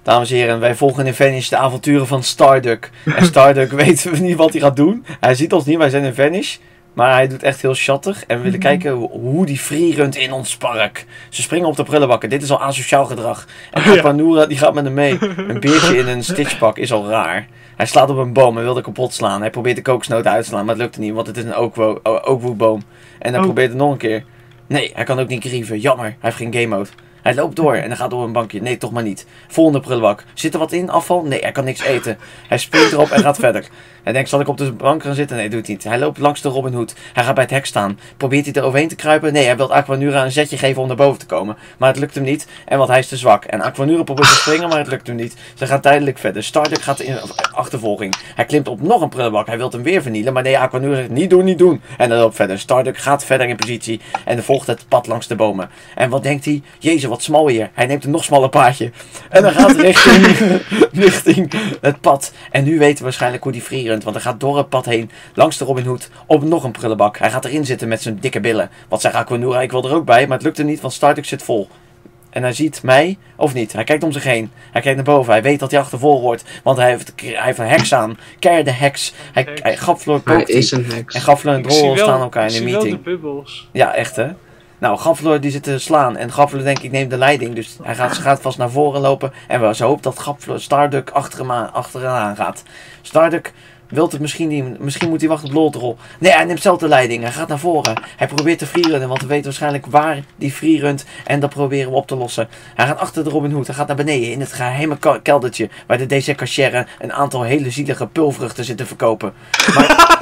Dames en heren, wij volgen in Vanish de avonturen van Starduck. En Starduck weet niet wat hij gaat doen. Hij ziet ons niet, wij zijn in Vanish. Maar hij doet echt heel schattig. En we willen kijken hoe die freerunt in ons park. Ze springen op de prullenbakken. Dit is al asociaal gedrag. En Aquanura die gaat met hem mee. Een beertje in een stitchpak is al raar. Hij slaat op een boom en wil er kapot slaan. Hij probeert de kokosnoot uit te slaan, maar het lukt niet. Want het is een oakwoodboom. En hij probeert het nog een keer. Nee, hij kan ook niet grieven. Jammer, hij heeft geen game mode. Hij loopt door en hij gaat door een bankje. Nee, toch maar niet. Volgende prullenbak. Zit er wat in? Afval? Nee, hij kan niks eten. Hij springt erop en gaat verder. Hij denkt, zal ik op de bank gaan zitten? Nee, doet hij niet. Hij loopt langs de Robin Hood. Hij gaat bij het hek staan. Probeert hij er overheen te kruipen? Nee, hij wil Aquanura een zetje geven om naar boven te komen. Maar het lukt hem niet. En want hij is te zwak. En Aquanura probeert te springen, maar het lukt hem niet. Ze gaan tijdelijk verder. Starduck gaat in achtervolging. Hij klimt op nog een prullenbak. Hij wil hem weer vernielen. Maar nee, Aquanura zegt, niet doen, niet doen. En hij loopt verder. Starduck gaat verder in positie. En volgt het pad langs de bomen. En wat denkt hij? Jezus, wat smal hier. Hij neemt een nog smaller paadje. En dan gaat richting het pad. En nu weten we waarschijnlijk hoe die free runt. Want hij gaat door het pad heen. Langs de Robin Hood. Op nog een prullenbak. Hij gaat erin zitten met zijn dikke billen. Wat zegt Aquanura? Ik wil er ook bij. Maar het lukt hem niet. Want Starduck zit vol. En hij ziet mij. Of niet. Hij kijkt om zich heen. Hij kijkt naar boven. Hij weet dat hij achtervolgd wordt. Want hij heeft een heks aan. Keer de heks. Gafler Hij is een heks. En Gafler en Droll staan elkaar in een meeting. Ik zie wel de bubbels. Ja, echt hè. Nou, Gafler die zit te slaan. En Gafler denkt, ik neem de leiding. Dus hij gaat vast naar voren lopen. En ze hoopt dat Starduck achteraan gaat. Starduck wil het misschien niet. Misschien moet hij wachten op Loltrol. Nee, hij neemt zelf de leiding. Hij gaat naar voren. Hij probeert te freerunnen. Want we weten waarschijnlijk waar die freerunt. En dat proberen we op te lossen. Hij gaat achter de Robin Hood. Hij gaat naar beneden in het geheime keldertje. Waar de DC Cachère een aantal hele zielige pulvruchten zit te verkopen. Maar...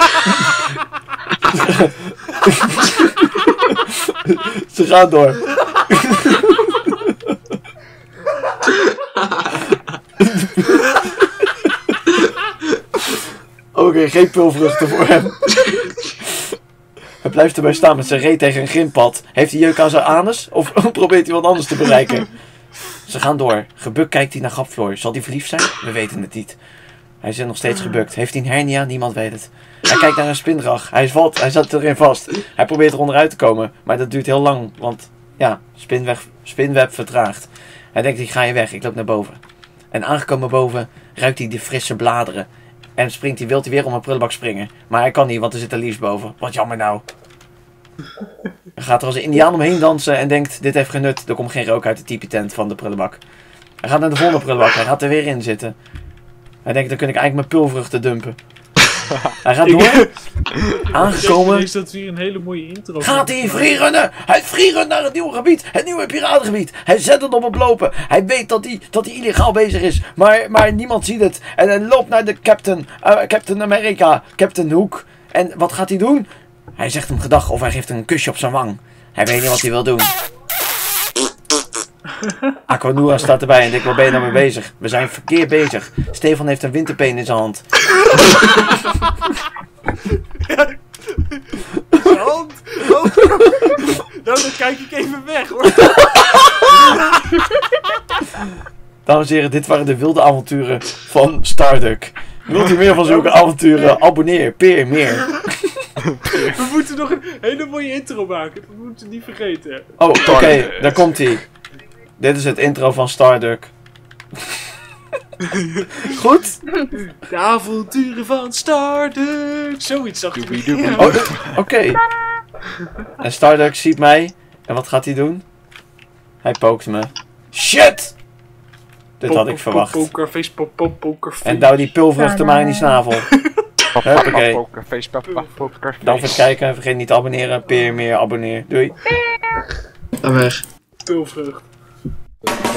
Ze gaan door. Oké, geen pulvruchten voor hem. Hij blijft erbij staan met zijn reet tegen een grimpad. Heeft hij jeuk aan zijn anus? Of probeert hij wat anders te bereiken? Ze gaan door. Gebukt kijkt hij naar Gafler. Zal hij verliefd zijn? We weten het niet. Hij zit nog steeds gebukt. Heeft hij een hernia? Niemand weet het. Hij kijkt naar een spinrag. Hij zat erin vast. Hij probeert er onderuit te komen. Maar dat duurt heel lang. Want ja, spinweb vertraagt. Hij denkt, ik ga je weg. Ik loop naar boven. En aangekomen boven ruikt hij de frisse bladeren. En wil hij weer om een prullenbak springen. Maar hij kan niet, want er zit een liefst boven. Wat jammer nou. Hij gaat er als een indiaan omheen dansen en denkt, dit heeft genut. Er komt geen rook uit de tipi-tent van de prullenbak. Hij gaat naar de volgende prullenbak. Hij gaat er weer in zitten. Hij denkt, dan kan ik eigenlijk mijn pulvruchten dumpen. Hij gaat door. Aangekomen. Is dat weer een hele mooie intro. Gaat hij freerunnen? Hij freerunt naar het nieuwe gebied. Het nieuwe piratengebied. Hij zet het op het lopen. Hij weet dat hij illegaal bezig is. Maar niemand ziet het. En hij loopt naar de Captain America. Captain Hook. En wat gaat hij doen? Hij zegt hem gedag of hij geeft hem een kusje op zijn wang. Hij weet niet wat hij wil doen. Aquanura staat erbij en denkt, waar ben je nou mee bezig? We zijn verkeerd bezig. Stefan heeft een winterpeen in zijn hand. Zijn hand? Nou, dan kijk ik even weg hoor. Dames en heren, dit waren de wilde avonturen van Starduck. Wilt u meer van zulke avonturen? Abonneer, peer, meer. We moeten nog een hele mooie intro maken. We moeten het niet vergeten. Oh, oké, daar komt hij. Dit is het intro van Starduck. Goed? De avonturen van Starduck. Zoiets zag ik. Oh, oké. En Starduck ziet mij. En wat gaat hij doen? Hij pookt me. Shit! Dit had ik verwacht. Pokerface, pokerface. En douw die pulvruchten maar in die snavel. Huppakee. Pokerface, pokerface. Dank voor het kijken. Vergeet niet te abonneren. Peer, meer, abonneer. Doei. Ga weg. Pulvrucht.